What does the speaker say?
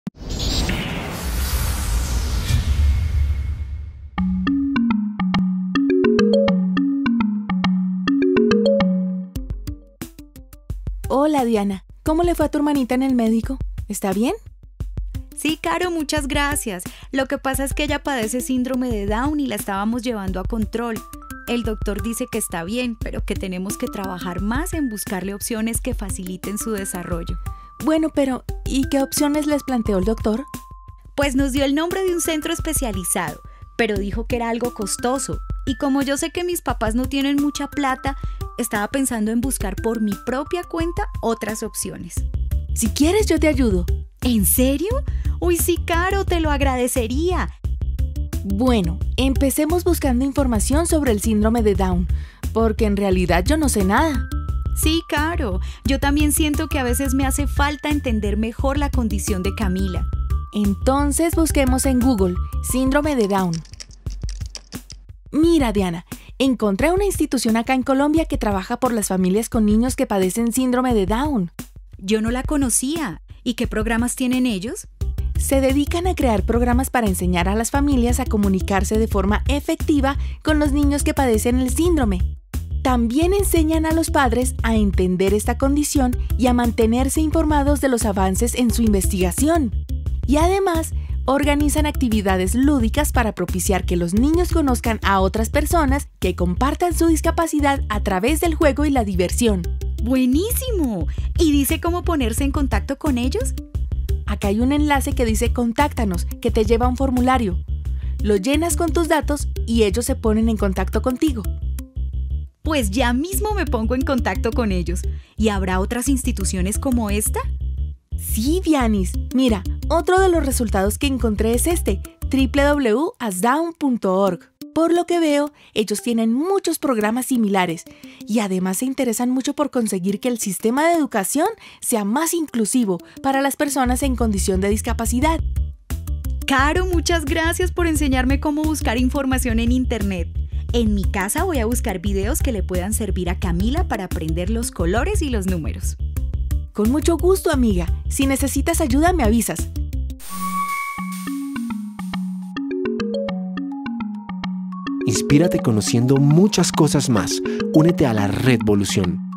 Hola Diana, ¿cómo le fue a tu hermanita en el médico? ¿Está bien? Sí, Caro, muchas gracias. Lo que pasa es que ella padece síndrome de Down y la estábamos llevando a control. El doctor dice que está bien, pero que tenemos que trabajar más en buscarle opciones que faciliten su desarrollo. Bueno, pero ¿y qué opciones les planteó el doctor? Pues nos dio el nombre de un centro especializado, pero dijo que era algo costoso. Y como yo sé que mis papás no tienen mucha plata, estaba pensando en buscar por mi propia cuenta otras opciones. Si quieres, yo te ayudo. ¿En serio? Uy, sí, Caro, te lo agradecería. Bueno, empecemos buscando información sobre el síndrome de Down, porque en realidad yo no sé nada. Sí, Caro, yo también siento que a veces me hace falta entender mejor la condición de Camila. Entonces busquemos en Google, síndrome de Down. Mira, Diana, encontré una institución acá en Colombia que trabaja por las familias con niños que padecen síndrome de Down. Yo no la conocía. ¿Y qué programas tienen ellos? Se dedican a crear programas para enseñar a las familias a comunicarse de forma efectiva con los niños que padecen el síndrome. También enseñan a los padres a entender esta condición y a mantenerse informados de los avances en su investigación. Y además, organizan actividades lúdicas para propiciar que los niños conozcan a otras personas que compartan su discapacidad a través del juego y la diversión. ¡Buenísimo! ¿Y dice cómo ponerse en contacto con ellos? Acá hay un enlace que dice Contáctanos, que te lleva a un formulario. Lo llenas con tus datos y ellos se ponen en contacto contigo. Pues ya mismo me pongo en contacto con ellos. ¿Y habrá otras instituciones como esta? Sí, Dianis. Mira, otro de los resultados que encontré es este, www.asdown.org. Por lo que veo, ellos tienen muchos programas similares y además se interesan mucho por conseguir que el sistema de educación sea más inclusivo para las personas en condición de discapacidad. Caro, muchas gracias por enseñarme cómo buscar información en Internet. En mi casa voy a buscar videos que le puedan servir a Camila para aprender los colores y los números. Con mucho gusto, amiga. Si necesitas ayuda, me avisas. Inspírate conociendo muchas cosas más. Únete a la Redvolución.